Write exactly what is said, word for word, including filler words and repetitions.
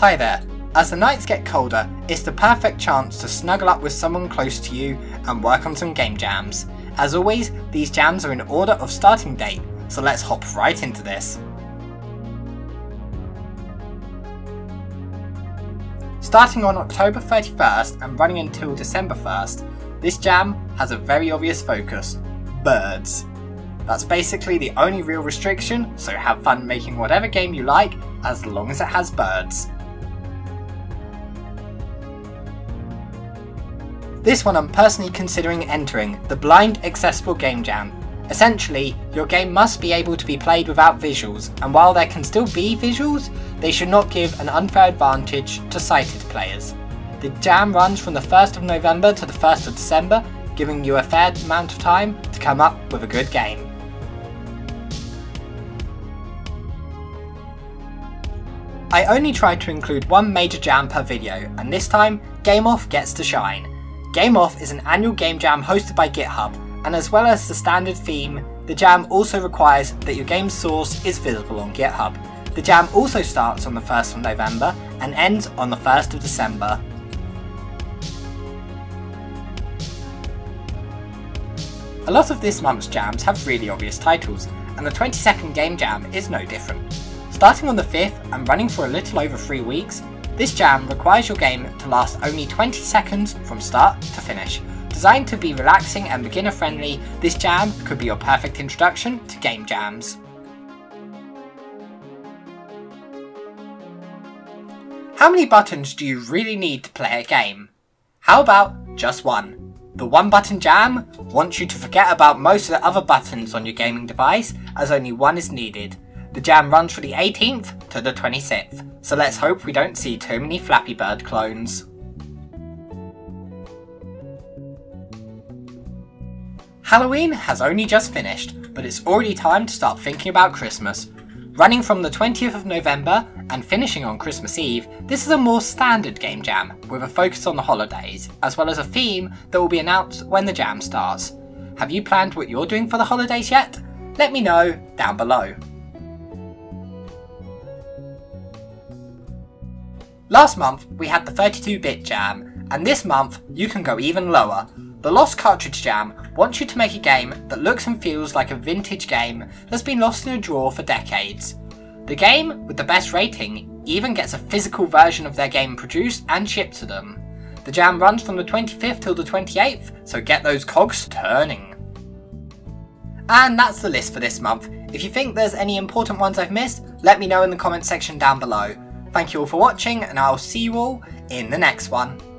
Hi there. As the nights get colder, it's the perfect chance to snuggle up with someone close to you and work on some game jams. As always, these jams are in order of starting date, so let's hop right into this. Starting on October thirty-first and running until December first, this jam has a very obvious focus: birds. That's basically the only real restriction, so have fun making whatever game you like as long as it has birds. This one I'm personally considering entering, the Blind Accessible Game Jam. Essentially, your game must be able to be played without visuals, and while there can still be visuals, they should not give an unfair advantage to sighted players. The jam runs from the first of November to the first of December, giving you a fair amount of time to come up with a good game. I only tried to include one major jam per video, and this time, Game Off gets to shine. Game Off is an annual game jam hosted by GitHub, and as well as the standard theme, the jam also requires that your game's source is visible on GitHub. The jam also starts on the first of November and ends on the first of December. A lot of this month's jams have really obvious titles, and the twenty-second Game Jam is no different. Starting on the fifth and running for a little over three weeks, this jam requires your game to last only twenty seconds from start to finish. Designed to be relaxing and beginner friendly, this jam could be your perfect introduction to game jams. How many buttons do you really need to play a game? How about just one? The one button jam wants you to forget about most of the other buttons on your gaming device, as only one is needed. The jam runs from the eighteenth to the twenty-sixth, so let's hope we don't see too many Flappy Bird clones. Halloween has only just finished, but it's already time to start thinking about Christmas. Running from the twentieth of November and finishing on Christmas Eve, this is a more standard game jam, with a focus on the holidays, as well as a theme that will be announced when the jam starts. Have you planned what you're doing for the holidays yet? Let me know down below. Last month we had the thirty-two bit jam, and this month you can go even lower. The Lost Cartridge Jam wants you to make a game that looks and feels like a vintage game that's been lost in a drawer for decades. The game with the best rating even gets a physical version of their game produced and shipped to them. The jam runs from the twenty-fifth till the twenty-eighth, so get those cogs turning. And that's the list for this month. If you think there's any important ones I've missed, let me know in the comment section down below. Thank you all for watching, and I'll see you all in the next one.